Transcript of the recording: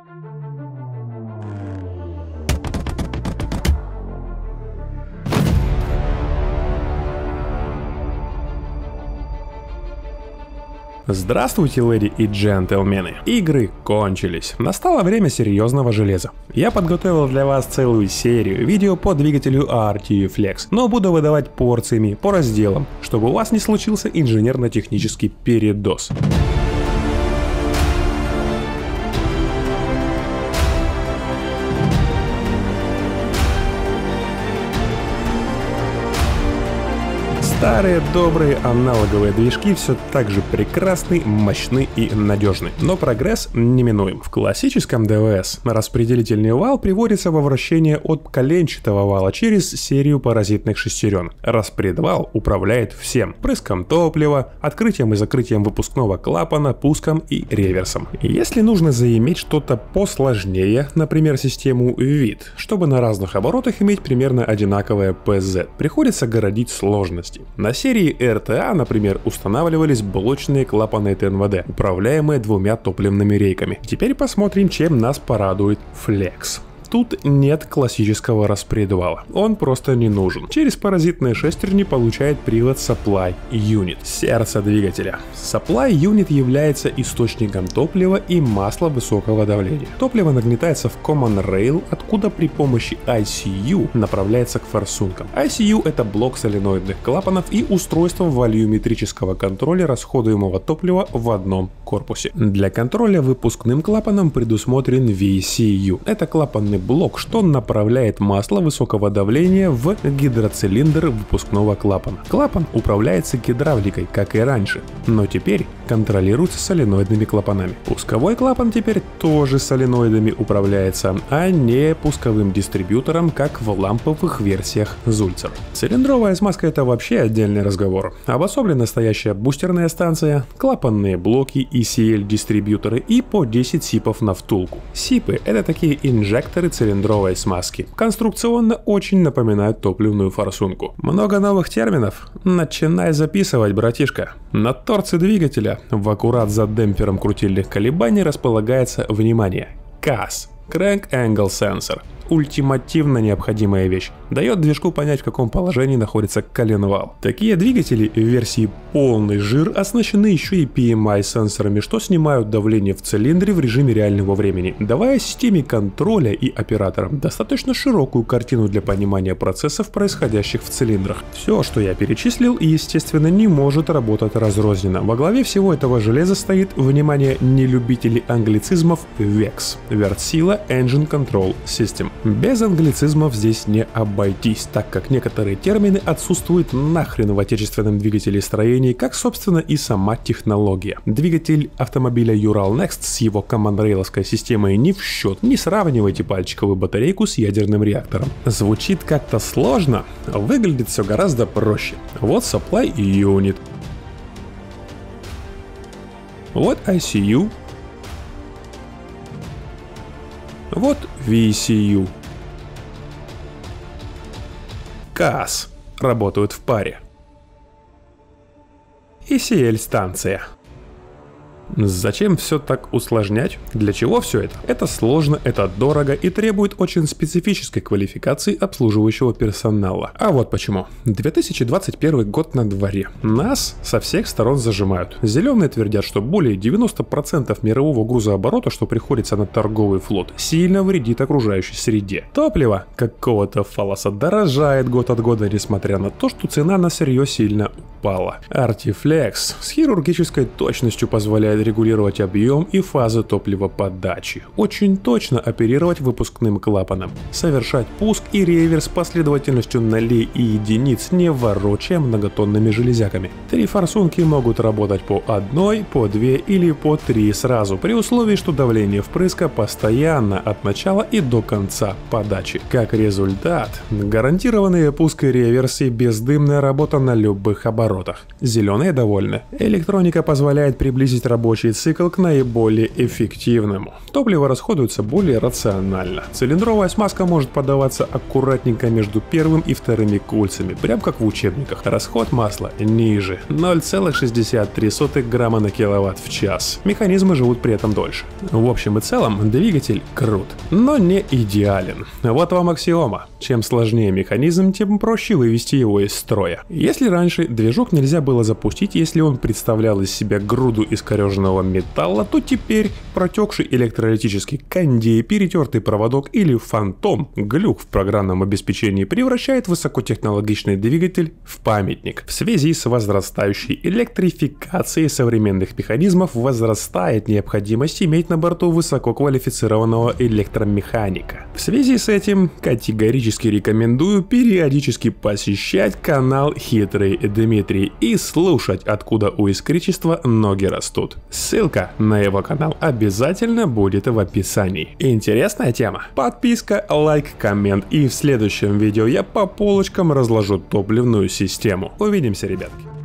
Здравствуйте, леди и джентльмены. Игры кончились. Настало время серьезного железа. Я подготовил для вас целую серию видео по двигателю RTFlex, но буду выдавать порциями по разделам, чтобы у вас не случился инженерно-технический передоз. Старые добрые аналоговые движки все так же прекрасны, мощны и надежны, но прогресс неминуем. В классическом ДВС распределительный вал приводится во вращение от коленчатого вала через серию паразитных шестерен. Распредвал управляет всем: прыском топлива, открытием и закрытием выпускного клапана, пуском и реверсом. Если нужно заиметь что-то посложнее, например систему VID, чтобы на разных оборотах иметь примерно одинаковое PZ, приходится городить сложности. На серии RTA, например, устанавливались блочные клапаны ТНВД, управляемые двумя топливными рейками. Теперь посмотрим, чем нас порадует Flex. Тут нет классического распредвала, он просто не нужен. Через паразитные шестерни получает привод Supply Unit, сердце двигателя. Supply Unit является источником топлива и масла высокого давления. Топливо нагнетается в Common Rail, откуда при помощи ICU направляется к форсункам. ICU — это блок соленоидных клапанов и устройство волюметрического контроля расходуемого топлива в одном корпусе. Для контроля выпускным клапаном предусмотрен VCU. Это клапанный блок, что направляет масло высокого давления в гидроцилиндр выпускного клапана. Клапан управляется гидравликой, как и раньше, но теперь контролируется соленоидными клапанами. Пусковой клапан теперь тоже соленоидами управляется, а не пусковым дистрибьютором, как в ламповых версиях Sulzer. Цилиндровая смазка — это вообще отдельный разговор. Обособлена стоящая бустерная станция, клапанные блоки, ECL-дистрибьюторы и по 10 сипов на втулку. Сипы — это такие инжекторы цилиндровой смазки. Конструкционно очень напоминают топливную форсунку. Много новых терминов? Начинай записывать, братишка. На торце двигателя в аккурат за демпфером крутильных колебаний располагается, внимание, CAS – Crank Angle Sensor. Ультимативно необходимая вещь. Дает движку понять, в каком положении находится коленвал. Такие двигатели в версии полный жир оснащены еще и PMI-сенсорами, что снимают давление в цилиндре в режиме реального времени, давая системе контроля и операторам достаточно широкую картину для понимания процессов, происходящих в цилиндрах. Все, что я перечислил, естественно, не может работать разрозненно. Во главе всего этого железа стоит, внимание, нелюбители англицизмов, VEX – Wärtsilä Engine Control System. Без англицизмов здесь не обойтись, так как некоторые термины отсутствуют нахрен в отечественном двигателестроении, как собственно и сама технология. Двигатель автомобиля Ural Next с его команд-рейловской системой не в счет, не сравнивайте пальчиковую батарейку с ядерным реактором. Звучит как-то сложно, выглядит все гораздо проще. Вот Supply Unit. Вот ICU. Вот VCU. CAS работают в паре. ECL-станция. Зачем все так усложнять? Для чего все это? Это сложно, это дорого и требует очень специфической квалификации обслуживающего персонала. А вот почему. 2021 год на дворе. Нас со всех сторон зажимают. Зеленые твердят, что более 90% мирового грузооборота, что приходится на торговый флот, сильно вредит окружающей среде. Топливо какого-то фалоса дорожает год от года, несмотря на то, что цена на сырье сильно упала. RTFlex с хирургической точностью позволяет регулировать объем и фазы топливоподачи, очень точно оперировать выпускным клапаном, совершать пуск и реверс последовательностью нулей и единиц, не ворочая многотонными железяками. 3 форсунки могут работать по 1, по 2 или по 3 сразу, при условии, что давление впрыска постоянно от начала и до конца подачи. Как результат, гарантированные пуск и реверс и бездымная работа на любых оборотах. оборотах. Зеленые довольны. Электроника позволяет приблизить рабочий цикл к наиболее эффективному. Топливо расходуется более рационально. Цилиндровая смазка может подаваться аккуратненько между первым и вторыми кольцами, прям как в учебниках. Расход масла ниже, 0,63 грамма на киловатт в час. Механизмы живут при этом дольше. В общем и целом, двигатель крут, но не идеален. Вот вам аксиома. Чем сложнее механизм, тем проще вывести его из строя. Если раньше движок нельзя было запустить, если он представлял из себя груду искореженного металла, то теперь протекший электролитический кондей, перетертый проводок или фантом, глюк в программном обеспечении превращает высокотехнологичный двигатель в памятник. В связи с возрастающей электрификацией современных механизмов возрастает необходимость иметь на борту высококвалифицированного электромеханика. В связи с этим категорически рекомендую периодически посещать канал Хитрый Дмитрий и слушать, откуда у искричества ноги растут. Ссылка на его канал обязательно будет в описании. Интересная тема? Подписка, лайк, коммент, и в следующем видео я по полочкам разложу топливную систему. Увидимся, ребятки.